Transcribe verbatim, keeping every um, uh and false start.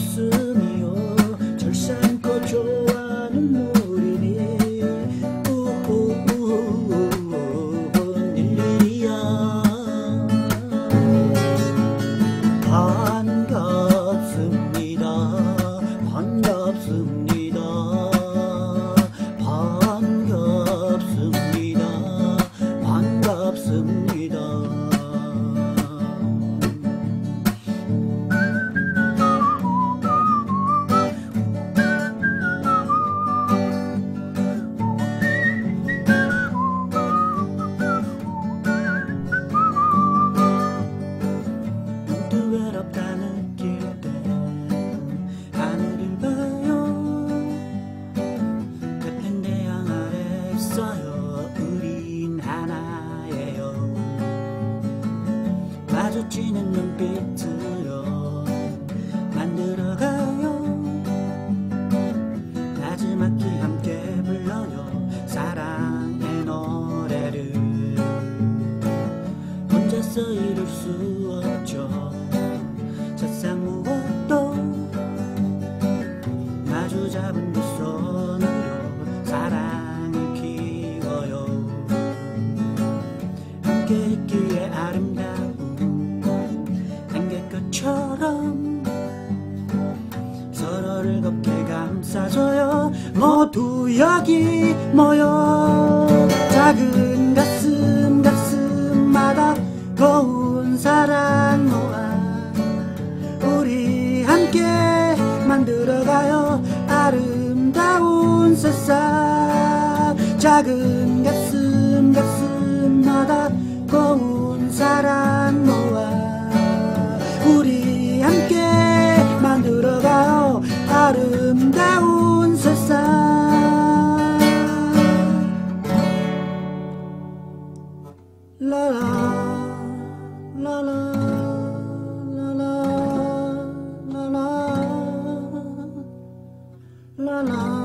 웃음이요 절상코 좋아하는 무리니 우우우우우 일일이야 반갑습니다 반갑습니다 반갑습니다 반갑습니다 외롭다 느낄 때 하늘을 봐요 같은 태양 아래 있어요 우린 하나예요 마주치는 눈빛으로 만들어가요 나지막히 함께 불러요 사랑의 노래를 혼자서 이룰 수 없죠 세상 무엇도 마주 잡은 두 손으로 사랑을 키워요 함께 있기에 아름다운 안개꽃처럼 서로를 곱게 감싸줘요 모두 여기 모여 작은 가슴 가슴마다 고운 사랑 모아 우리 함께 만들어가요 아름다운 세상 작은 가슴 가슴마다 고운 사랑 모아 우리 함께 만들어가요 아름다운 세상 라라 라라 la la